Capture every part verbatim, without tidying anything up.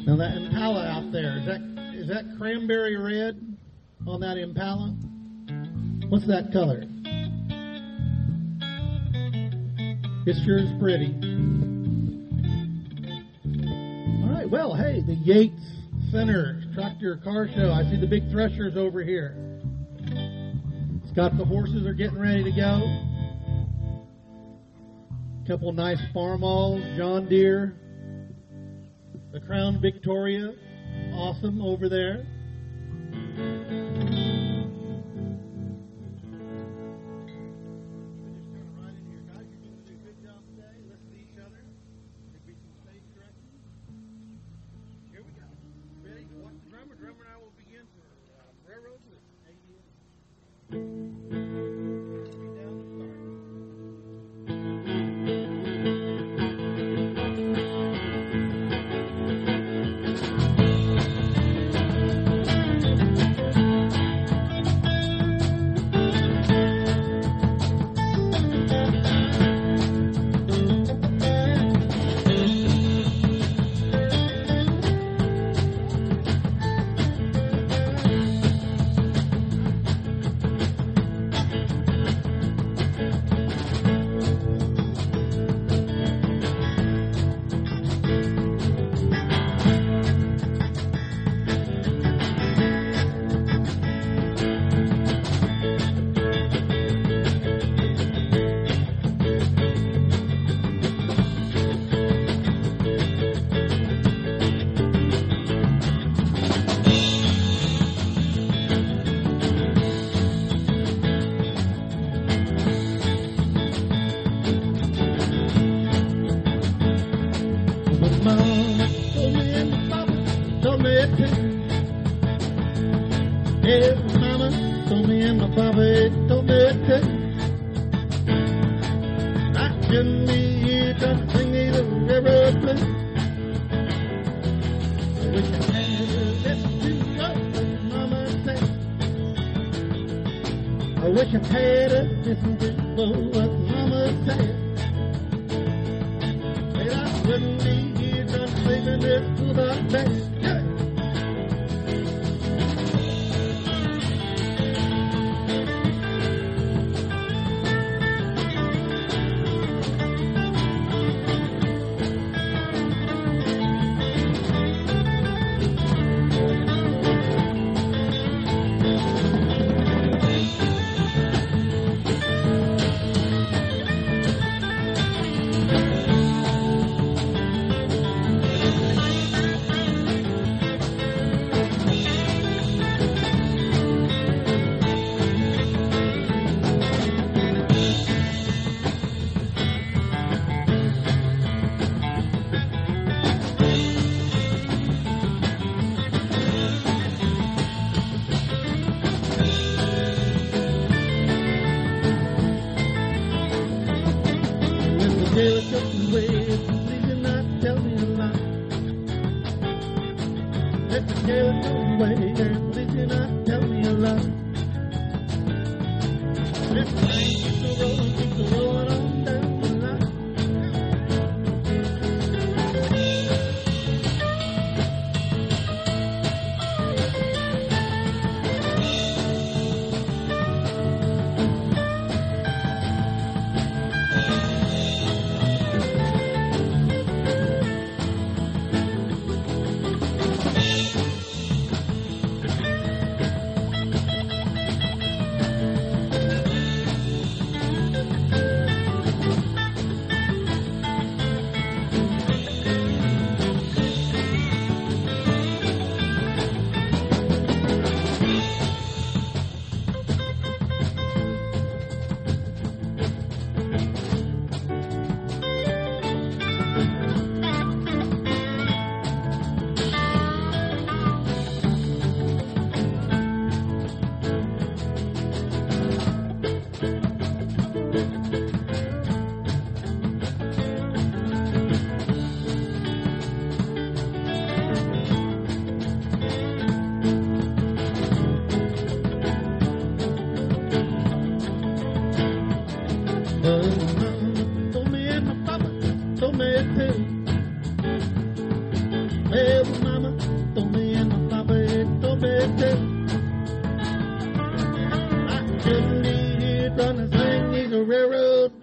Now that Impala out there, is that is that cranberry red on that Impala? What's that color? It sure is pretty. All right, well, hey, the Yates Center Tractor Car Show. I see the big Threshers over here. It's got the horses are getting ready to go. A couple nice Farmalls, John Deere. The Crown Victoria, awesome over there.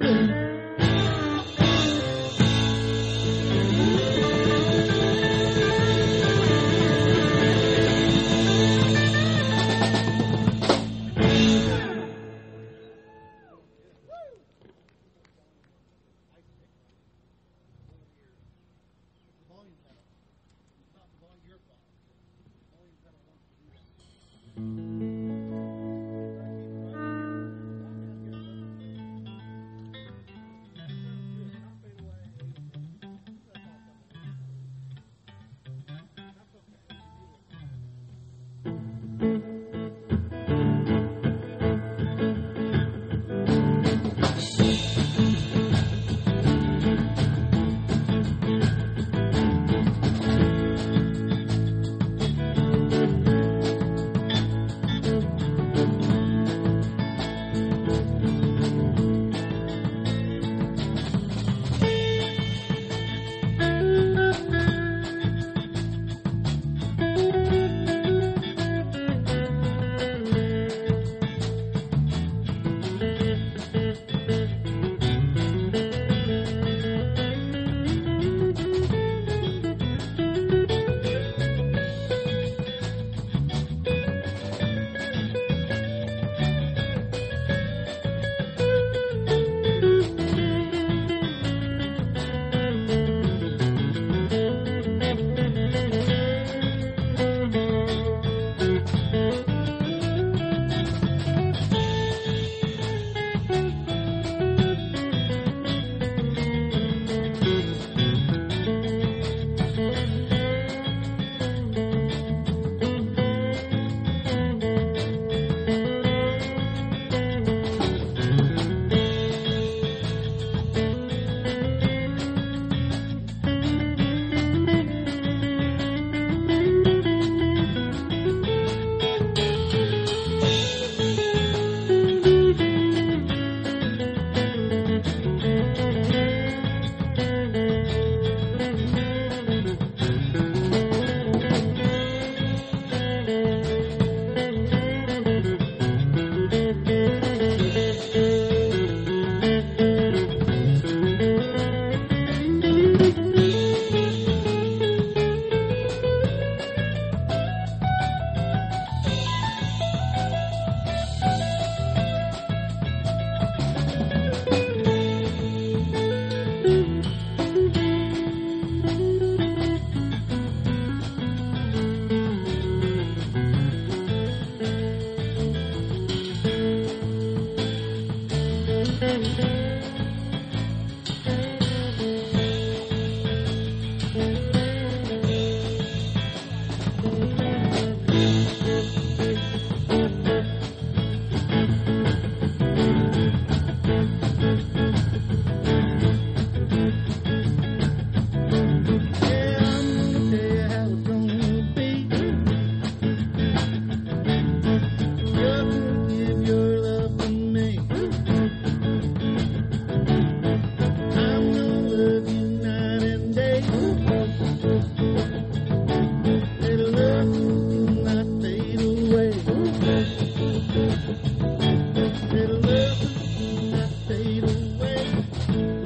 Little love, not fade away.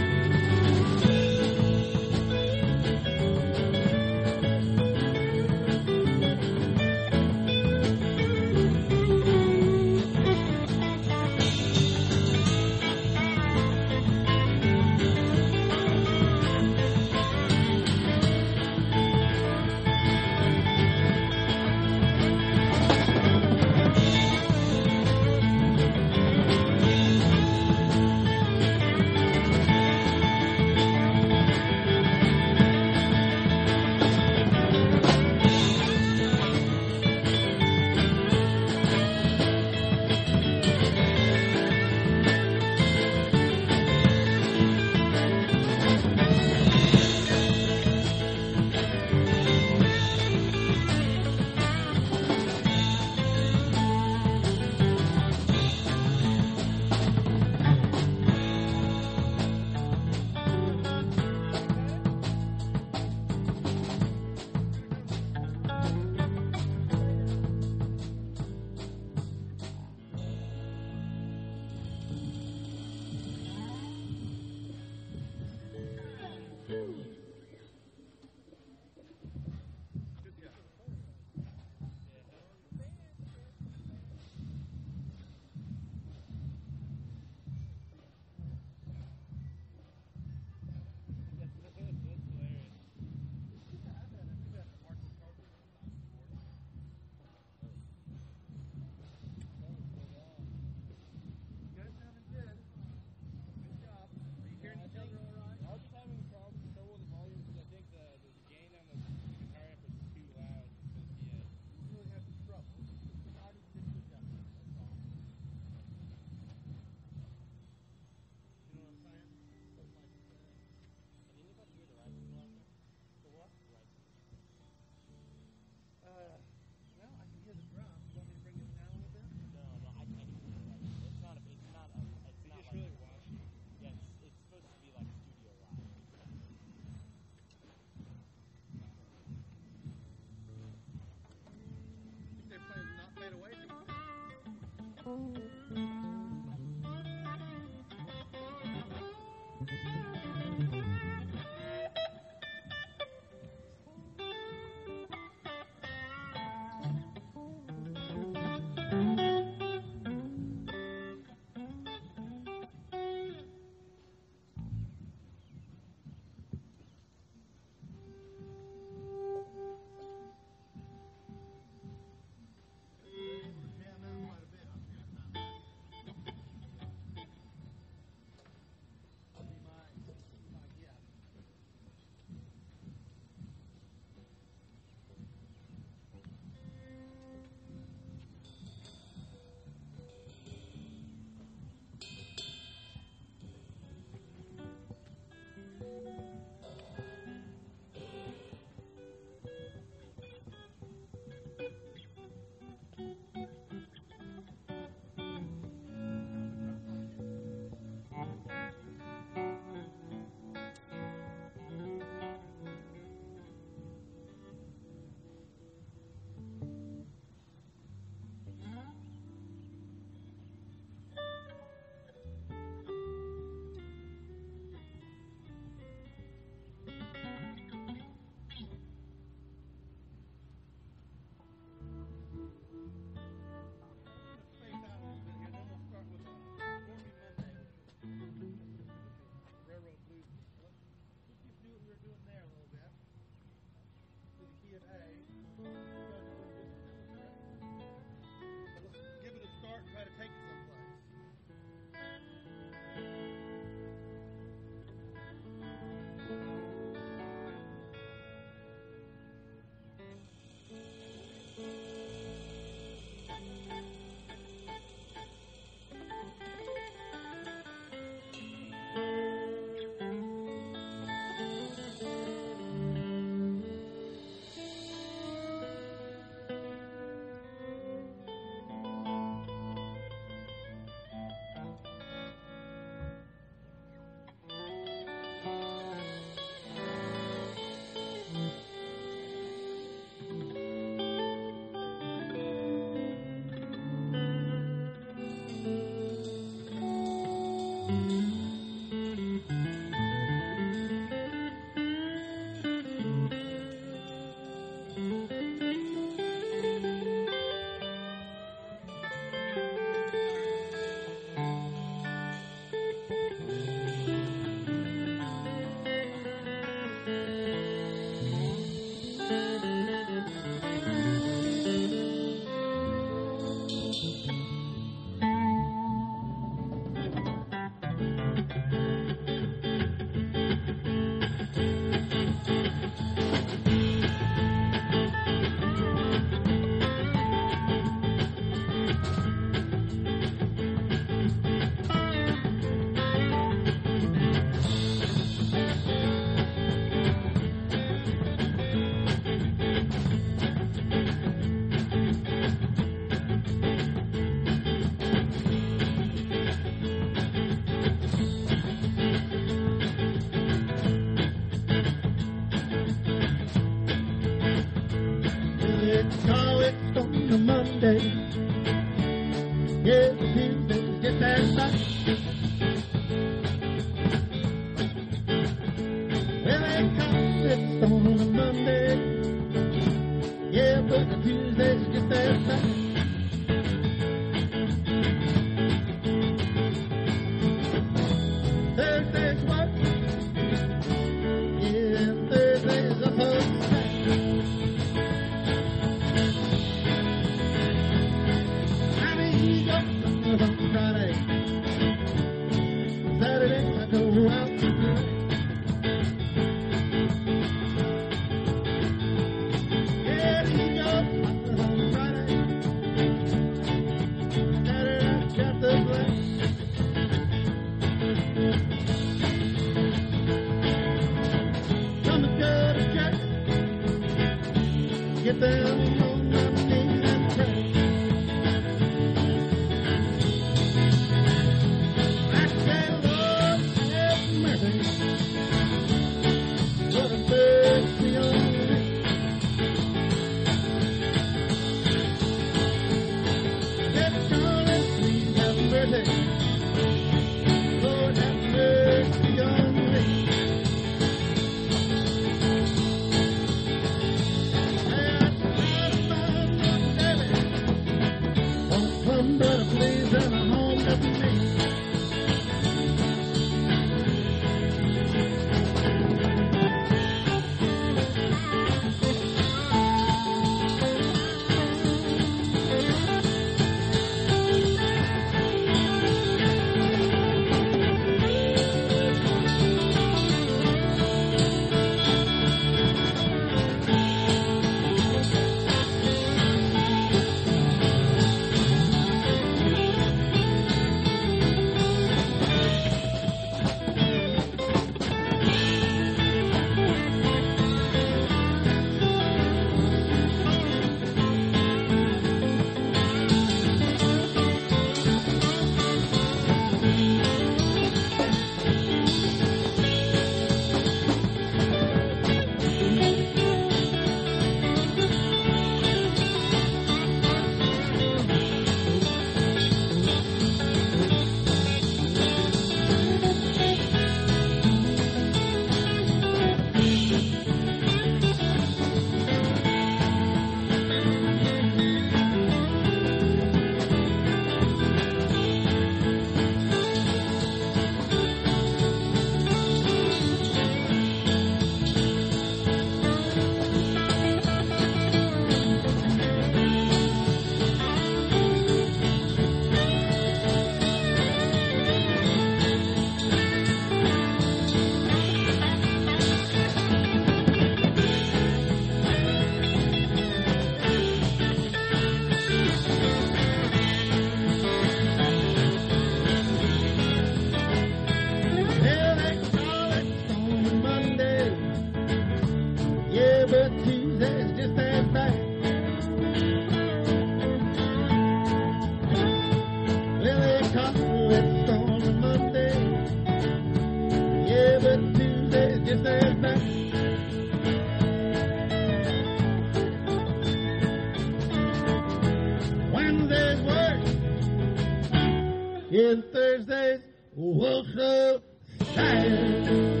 in Thursday's Wilshire Shire.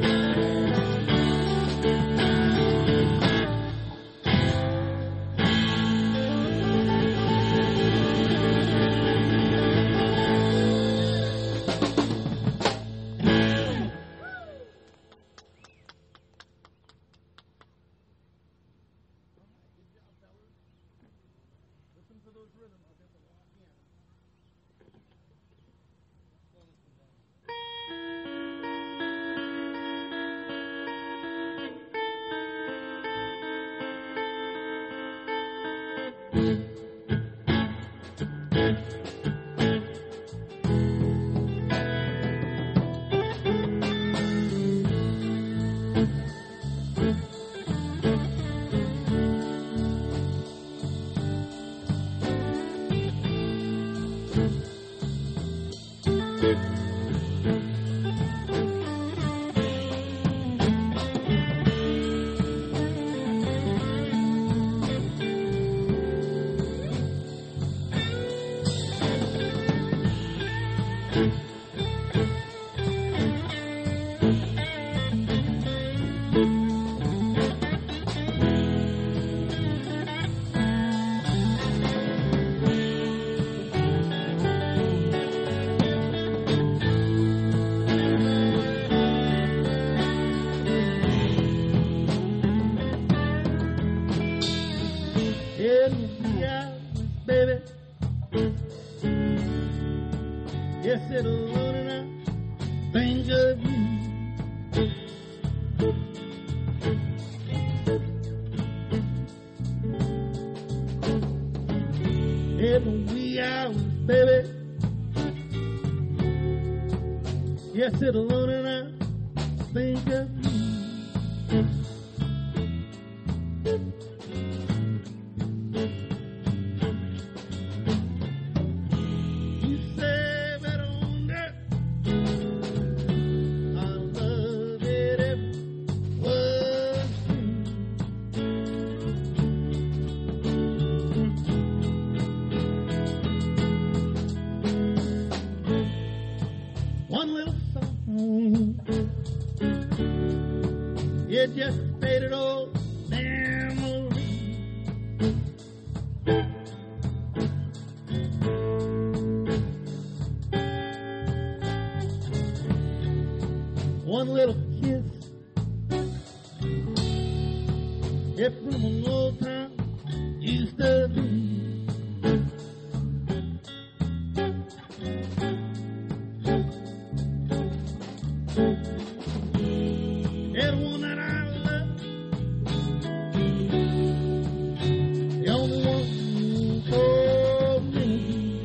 Yes, it'll load and I think of you. Every wee hours, baby. Yes, it'll load and I think of you. One little song, it just faded old memory. One little kiss, it from an old time used to be. And one that I love, the only one for me.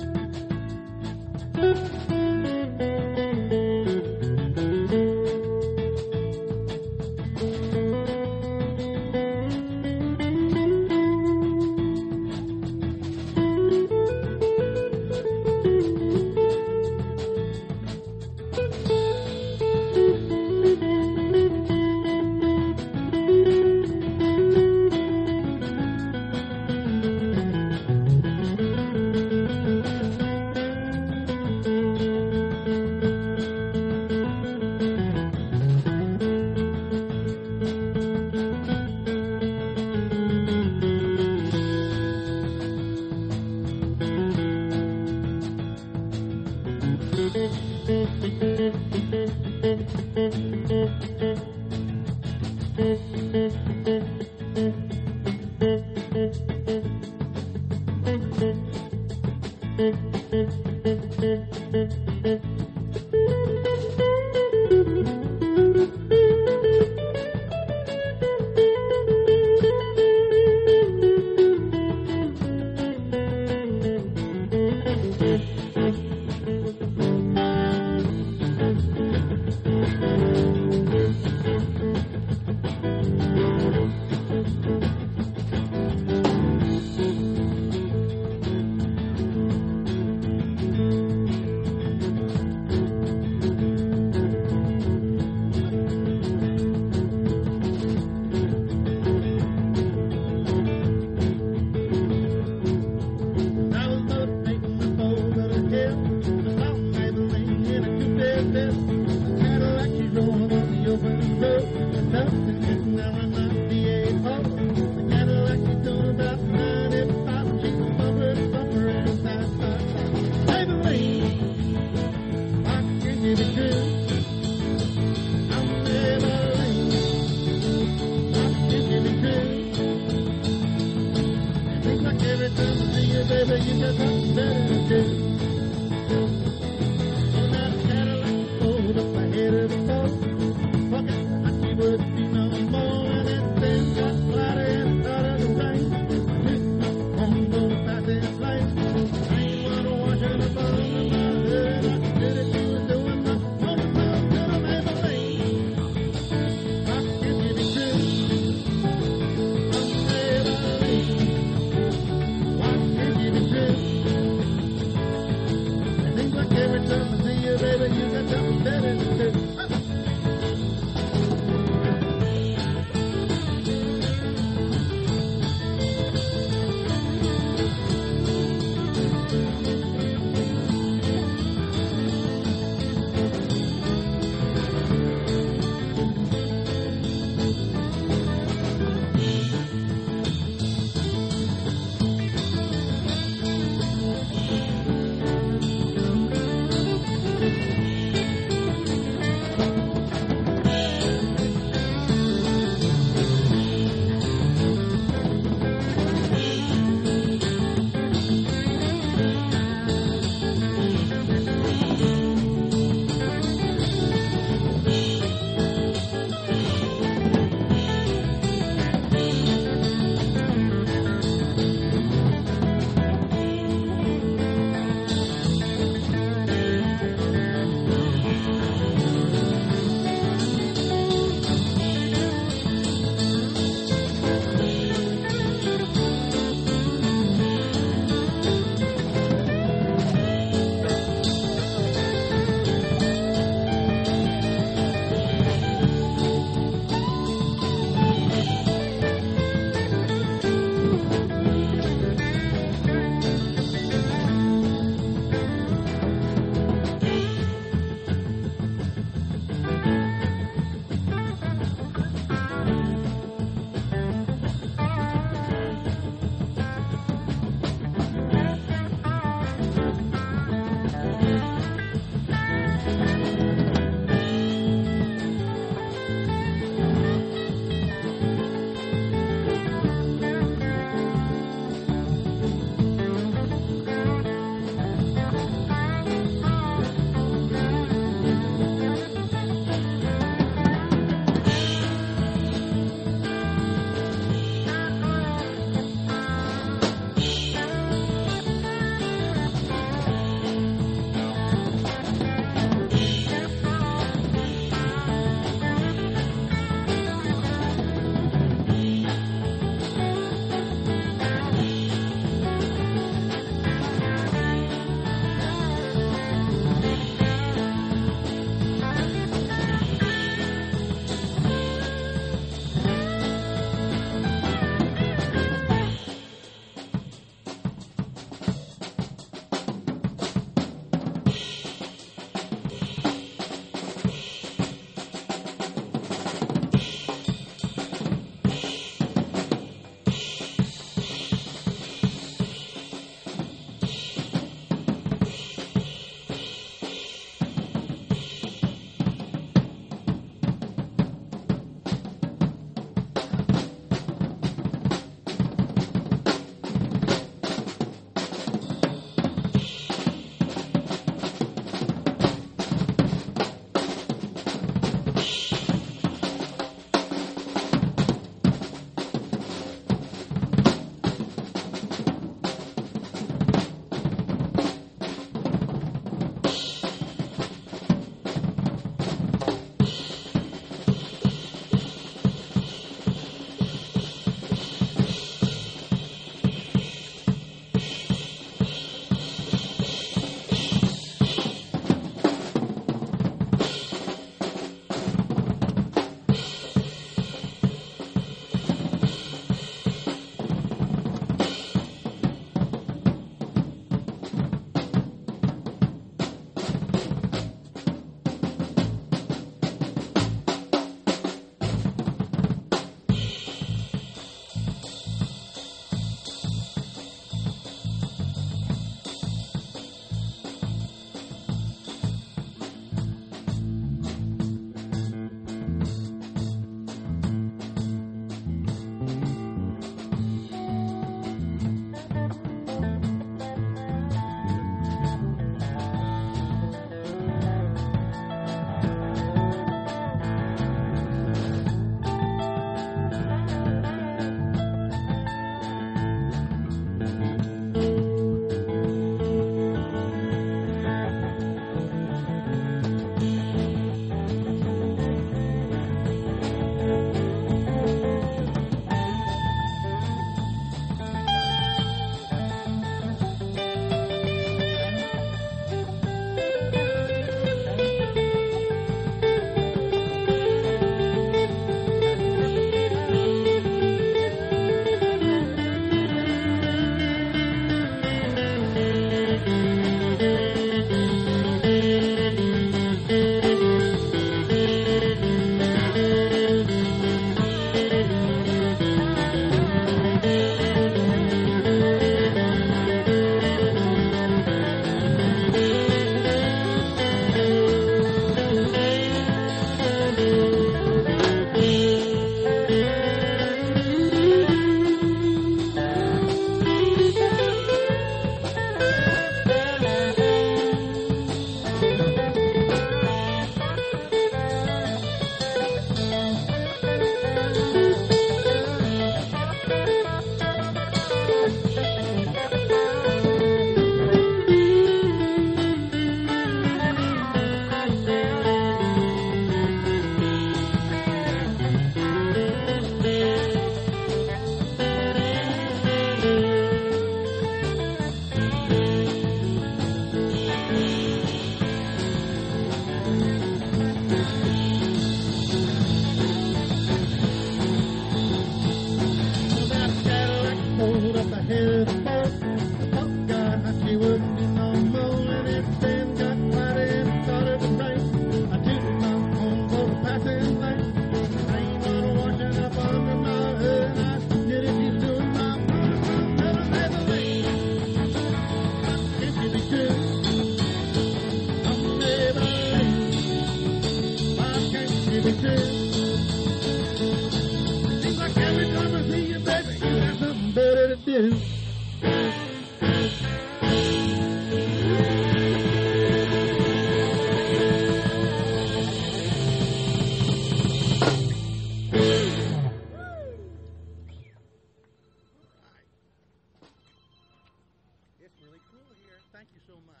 Thank you so much.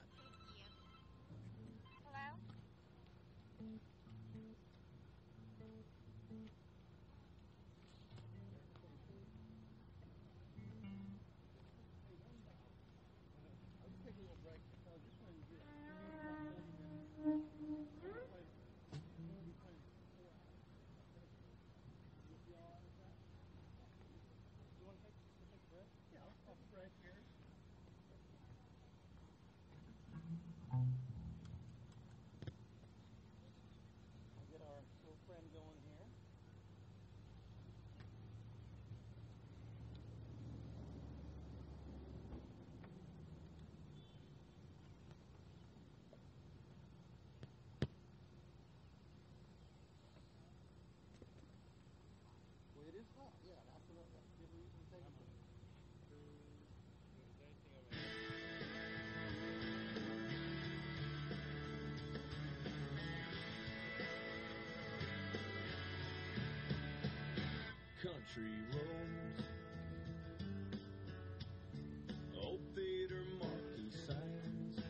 Hello? Let's take a little break. So this one is good. Yeah, I'll break here. I'll get our little friend going here. Well, it is hot. Yeah, that's a that's a good reason to take a break. Country roads, old theater marquee signs,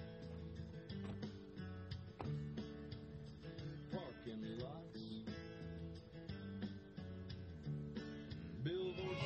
parking lots, billboards.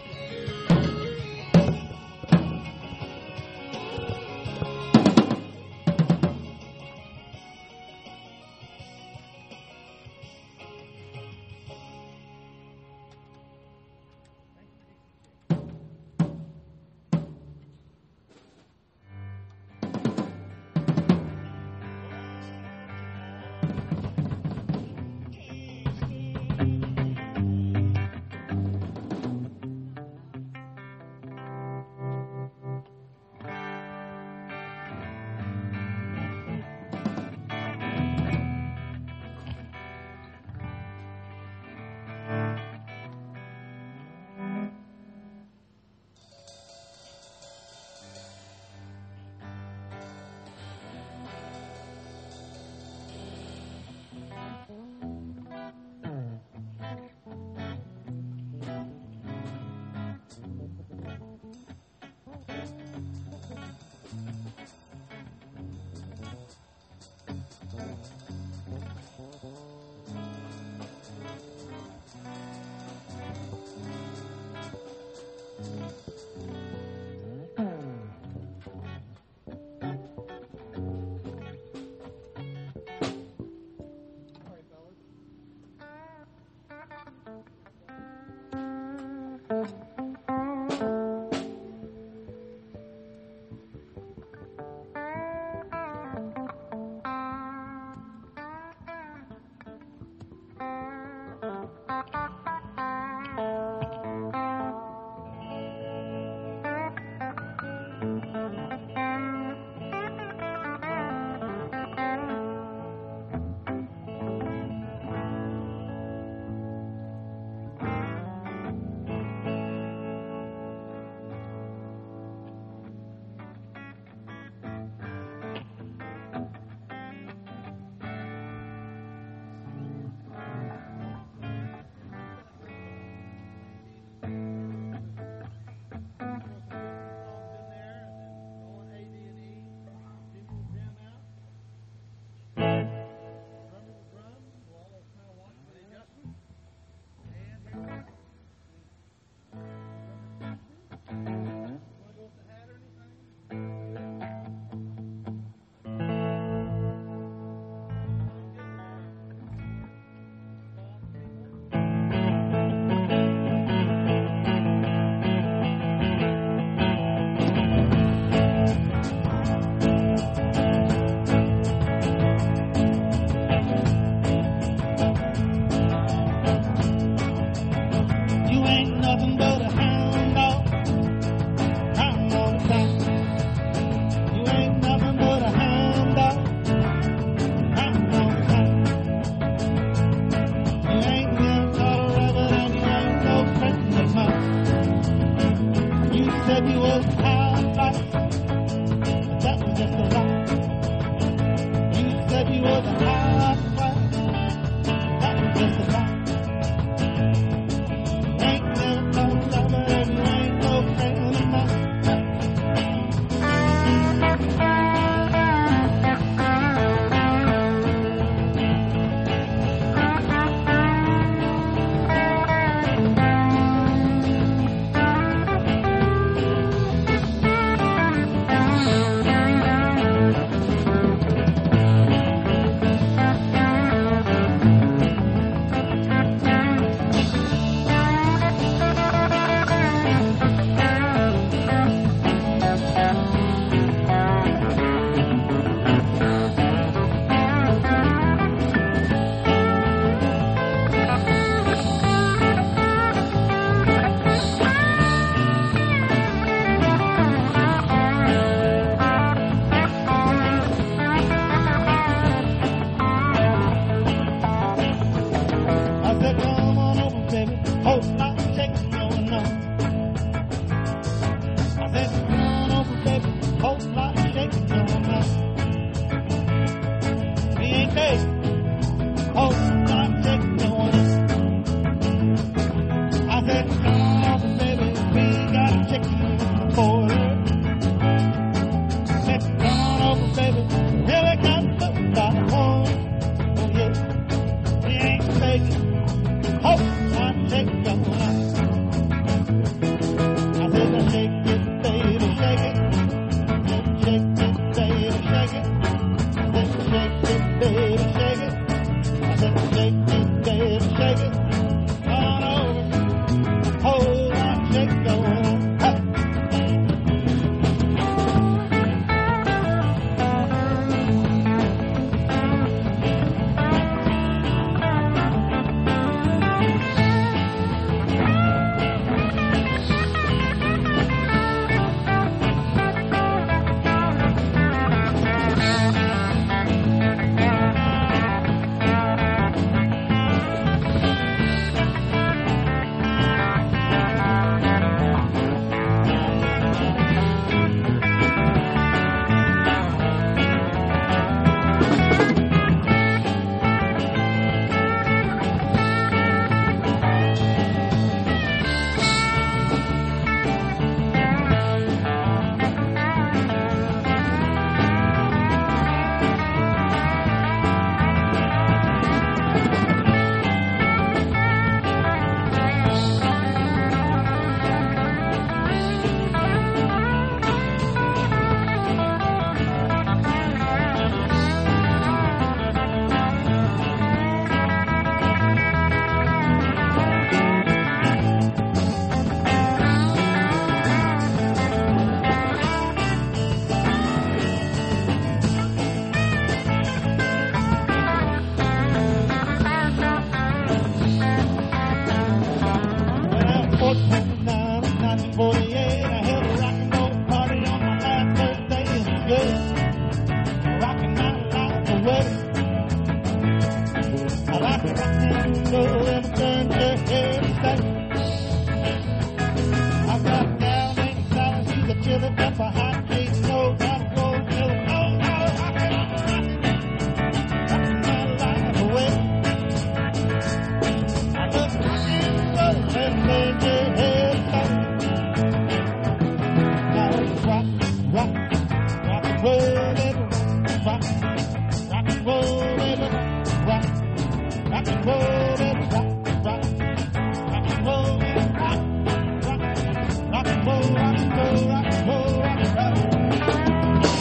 rock and roll, baby, rock, rock, rock and roll, baby, rock, rock, rock and roll, rock and roll, rock and roll, rock and roll.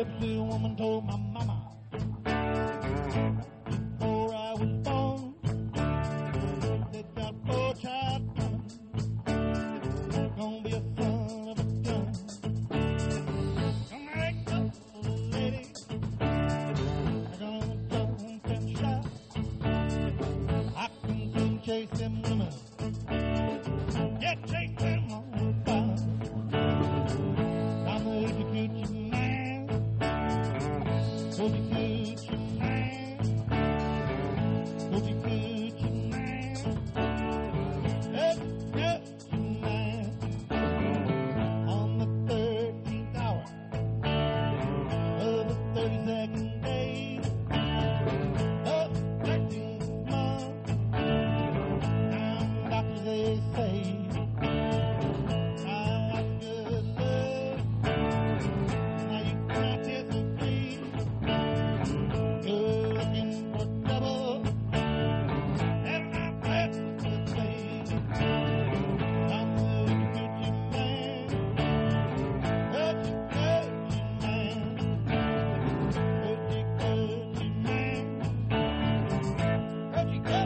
Gypsy woman told my mama before I was born, they got a poor child coming, gonna be a son of a gun. Come right up, lady, I'm gonna jump and shout. I can soon chase them women, yeah, chase them all about. I'm the hoochie coochie man, hoochie coochie man, hoochie coochie man, hoochie coochie man. On the thirteenth hour of the thirty-second day of the thirteenth month, now doctors they say I got good love. Now you cannot disagree. You're looking for trouble, and I'm blessed with faith. I'm the hoochie man, hoochie coochie man, hoochie coochie man, hoochie coochie man.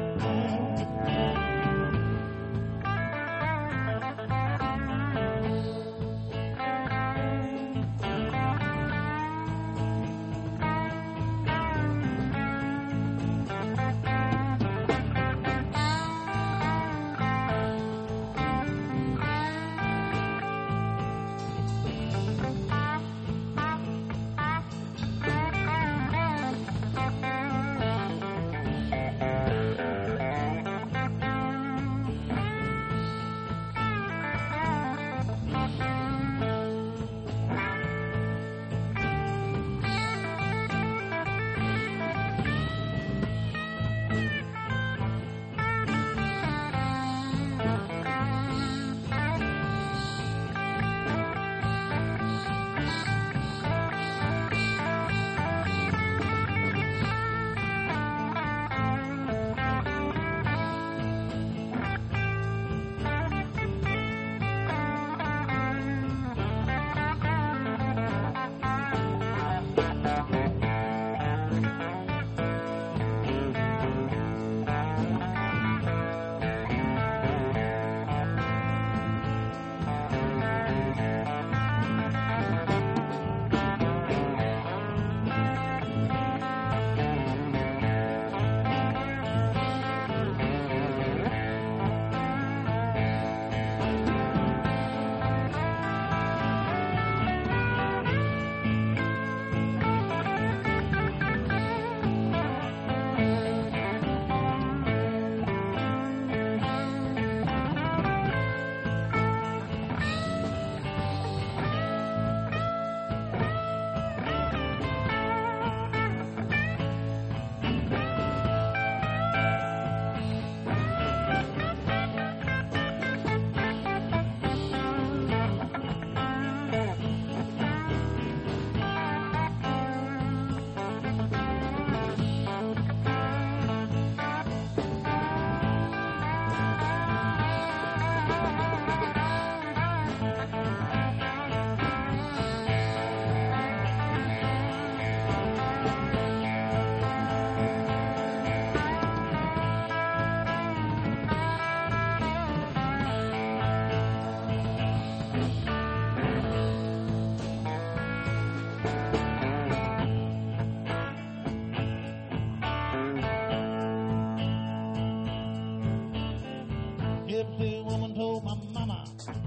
Gypsy woman told my mama,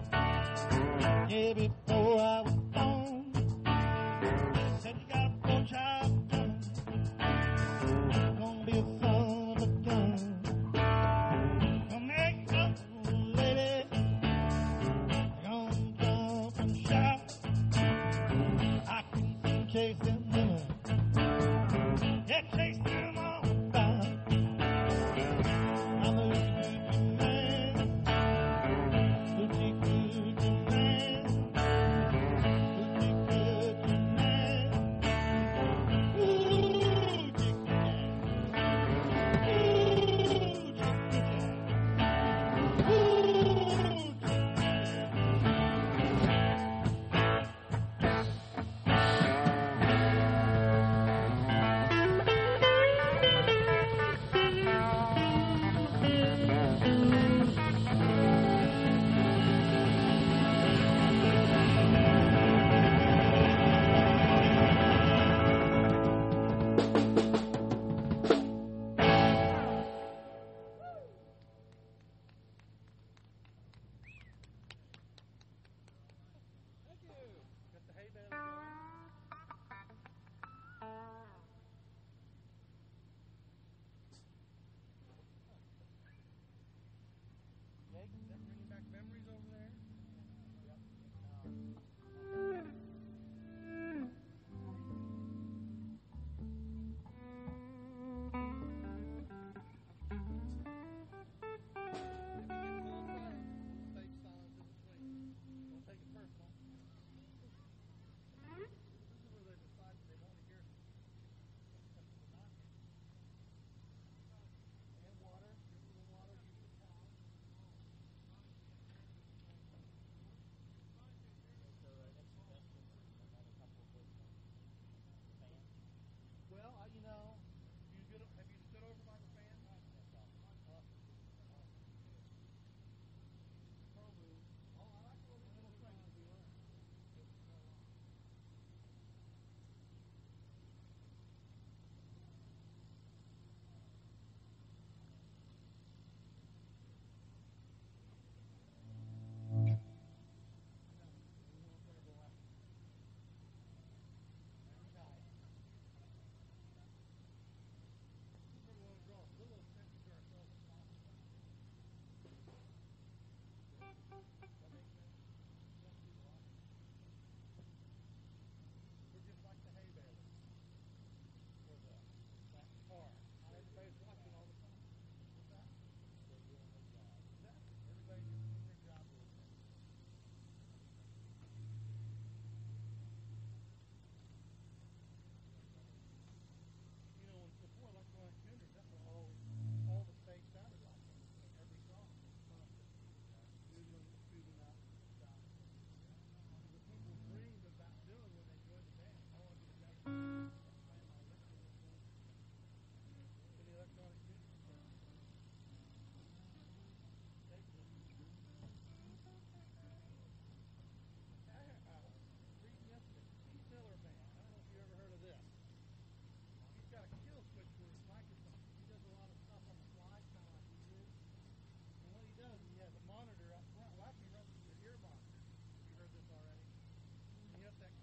yeah, before I was born, said you got a poor child coming, gonna be a son of a gun. Come make up, lady, gonna jump and shout. I can soon chase them women, yeah, chase them all about. I'm a hoochie coochie man, hoochie coochie man, hoochie coochie man, hoochie coochie man, hoochie coochie man.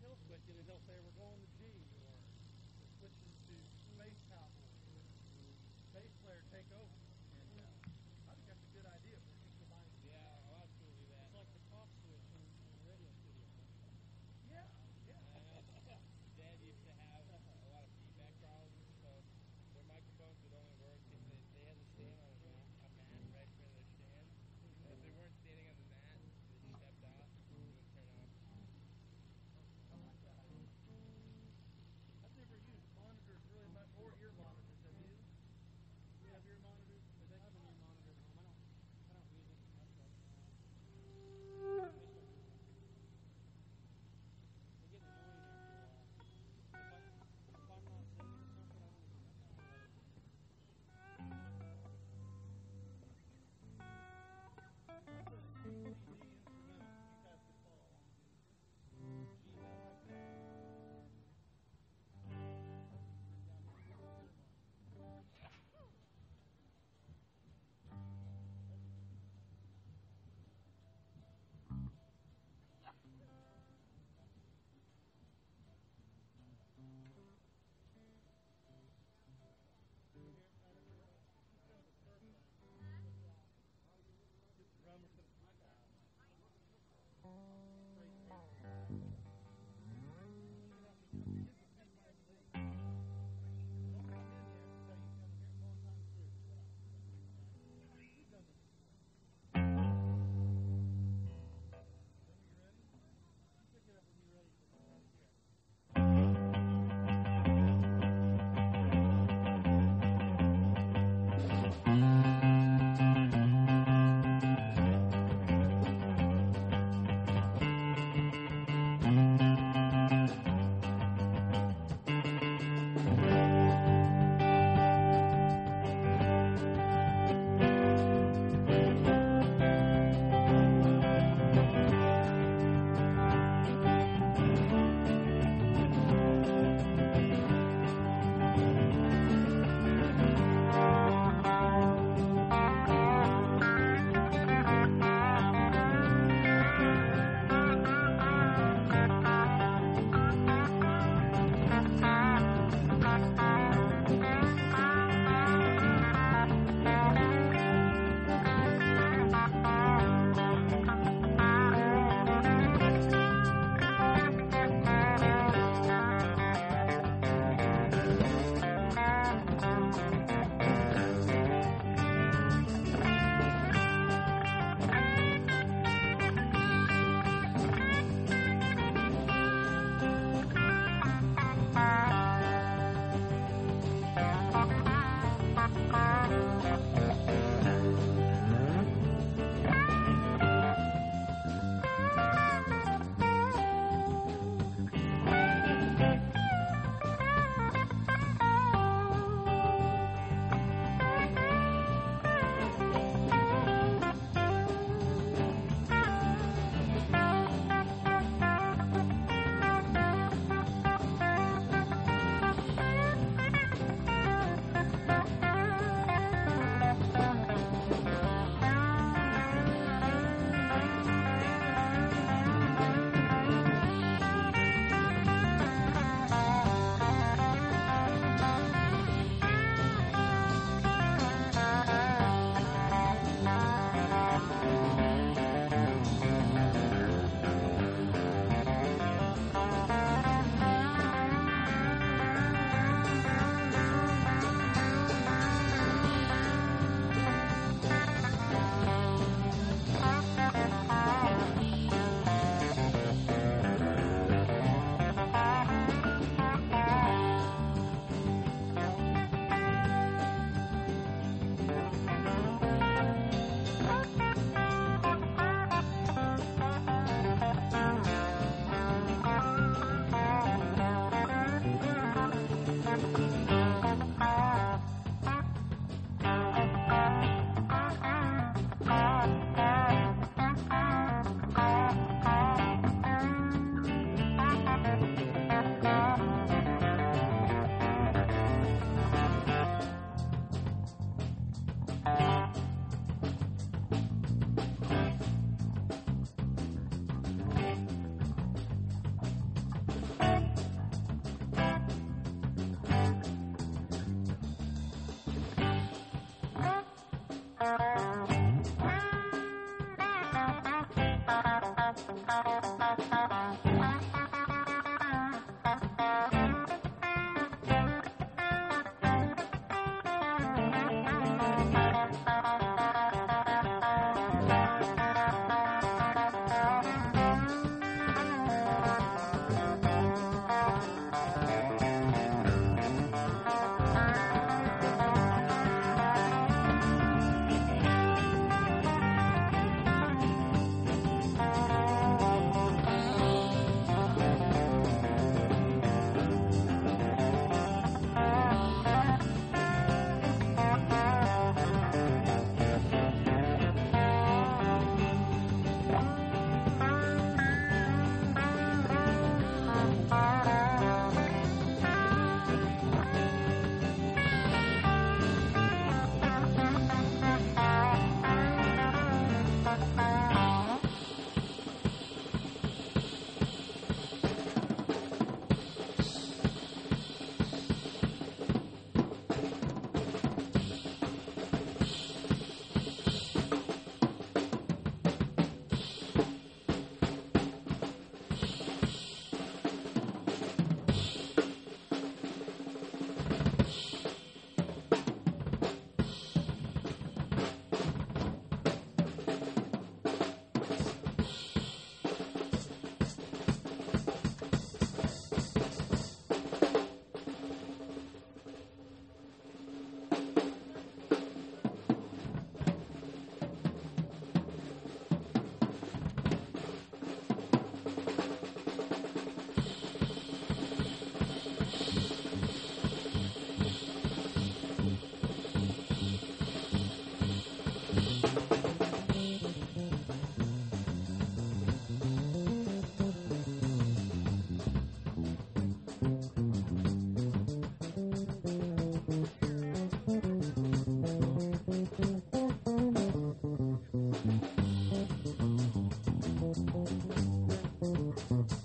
kill switching, and he'll say we're going to G, or we're switching to Space Cowboy, or Space Player take over. And uh, I think that's a good idea for people buying. Yeah, a lot of people do that. It's like the pop switch in, in the radio studio. Yeah, yeah. Uh, Dad used to have a lot of feedback problems, so their microphones would only work if they, they had to stand on a mat, a mat right in front of their stand. And if they weren't standing on the mat, they stepped off, it wouldn't turn off. I like that idea. I've never used monitors really much, or ear monitors. Have you? You have ear monitors?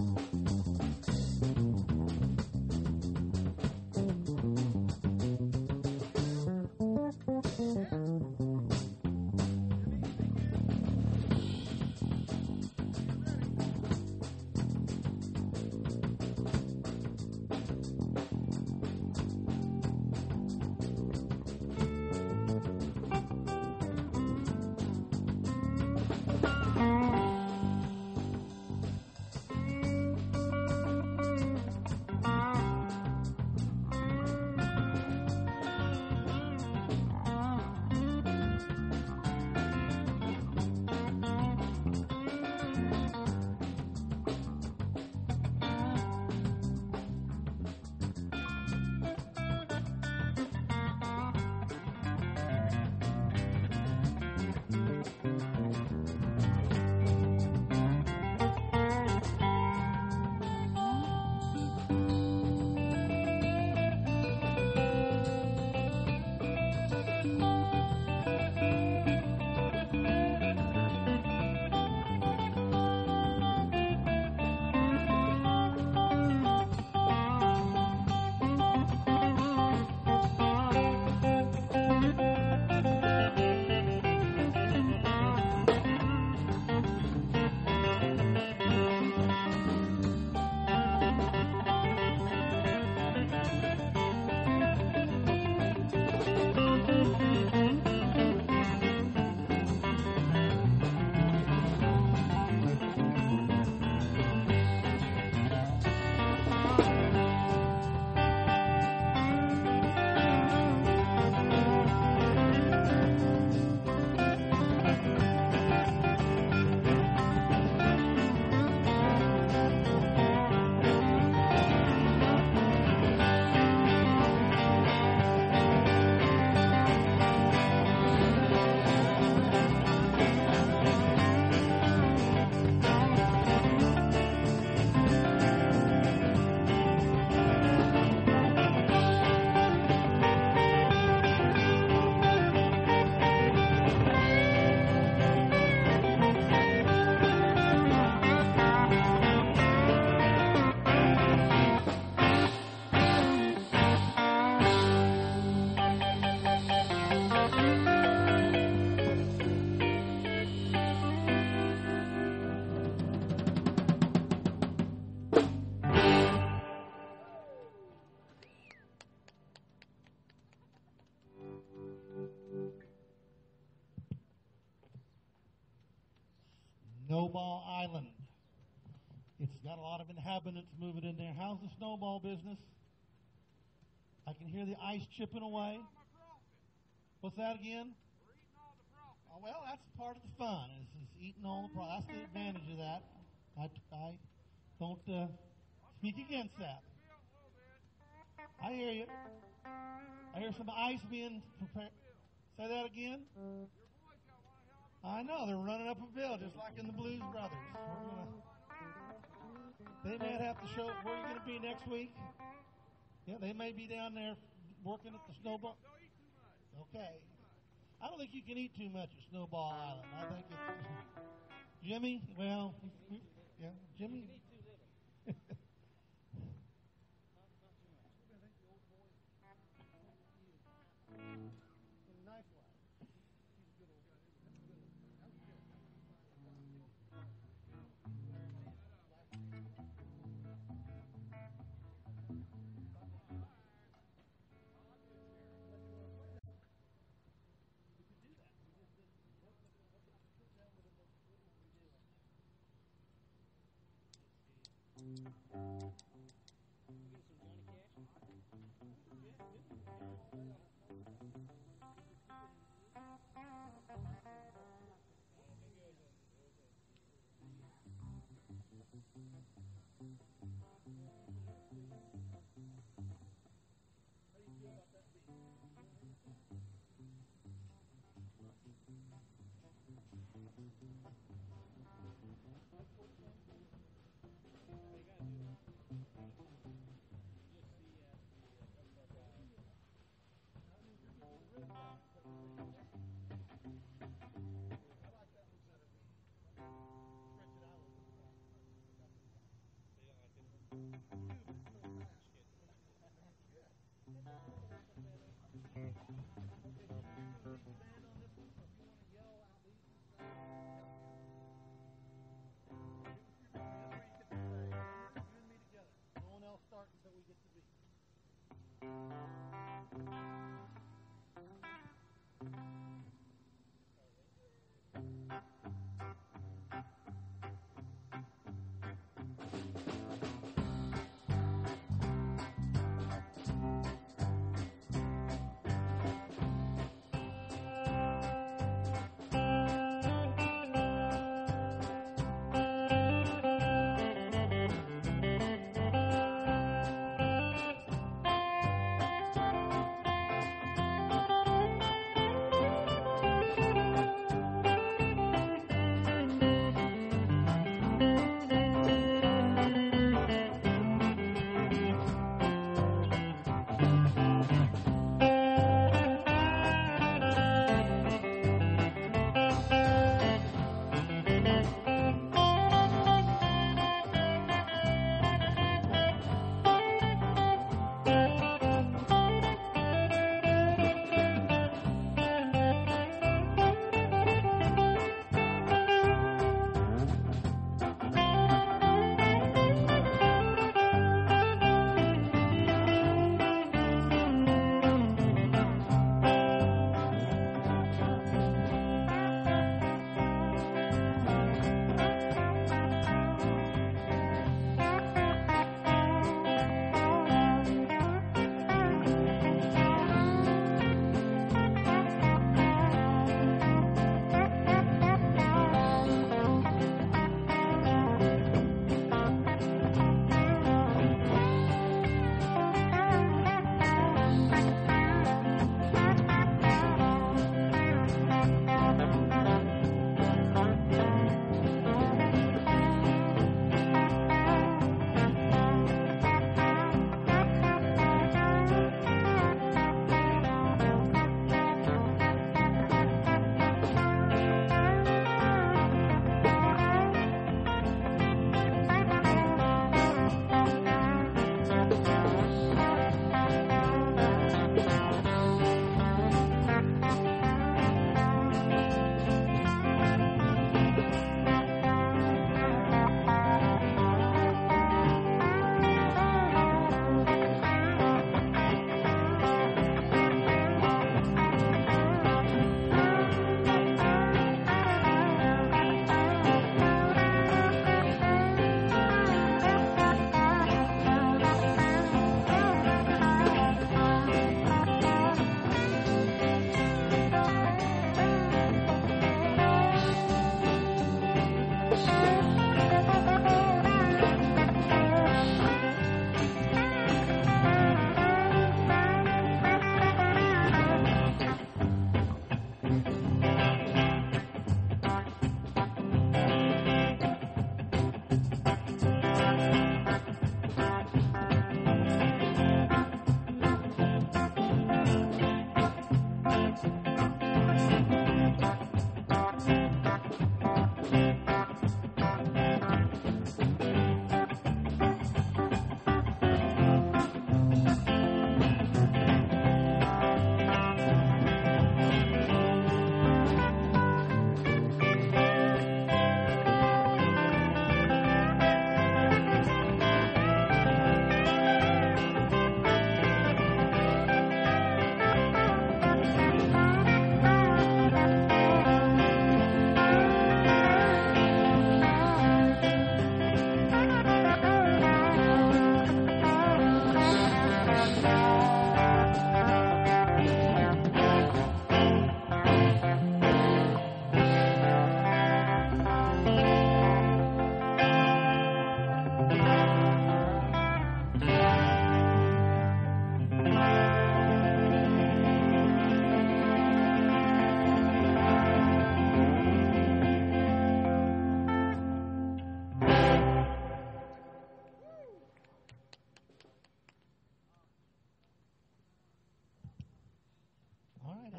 Snowball Island. It's got a lot of inhabitants moving in there. How's the snowball business? I can hear the ice chipping away. What's that again? Oh, well, that's part of the fun, is, is eating all the product. That's the advantage of that. I, I don't uh, speak against that. I hear you. I hear some ice being prepared. Say that again? I know, they're running up a bill just like in the Blues Brothers. We're gonna, they may have to show where you're going to be next week. Yeah, they may be down there working at the Snowball. Okay. I don't think you can eat too much at Snowball Island. I think it's Jimmy. Well, yeah, Jimmy. No one else start until we get to B.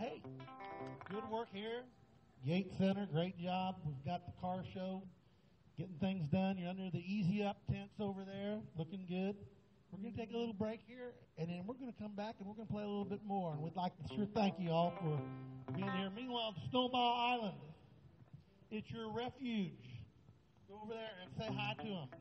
Good work here. Yates Center, great job. We've got the car show getting things done. You're under the Easy Up tents over there, looking good. We're going to take a little break here, and then we're going to come back and we're going to play a little bit more. And we'd like to sure thank you all for being here. Meanwhile, Snowball Island, it's your refuge. Go over there and say hi to them.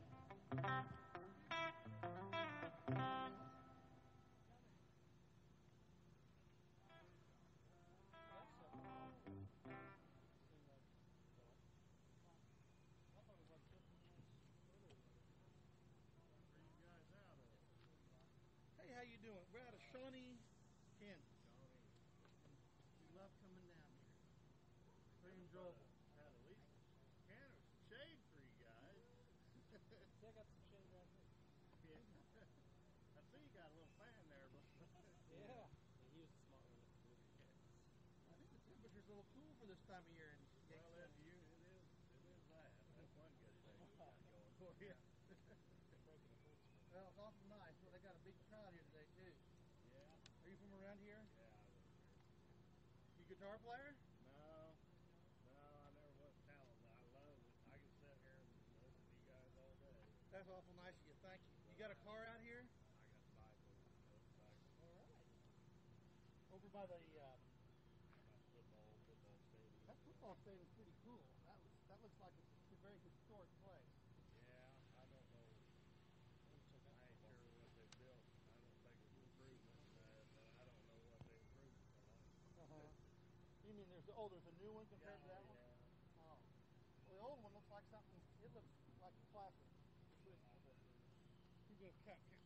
Hey, how you doing? We're out of Shawnee, Kansas. We love coming down here. Very enjoyable. Had at least can of shade for you guys. See, I got some shade right here. Yeah. I see you got a little fan there, but Yeah. He was the smart one. I think the temperature's a little cool for this time of year in well, Yankton. it, you, it is it is that. That's one good thing we got going for you. Well, it's awful nice. Well, they got a big crowd here today, too. Yeah, Are you from around here? yeah, I live here. You guitar player? No, no, I never was talented. I love it. I can sit here and listen to you guys all day. That's awful nice of you. Thank you. You got a car out here? I got cycles, motorcycles, All right. Over by the, uh, my football, football stadium. that football stadium's pretty cool. That was, that looks like it's a very historic place. Yeah, I don't know. I ain't sure what they built. I don't think it's improvement, uh, but I don't know what they improved on. Uh-huh. You mean there's, oh, there's a new one compared to that one? yeah. Oh. Well, the old one looks like something, it looks like a classic. But I bet there's You go cut,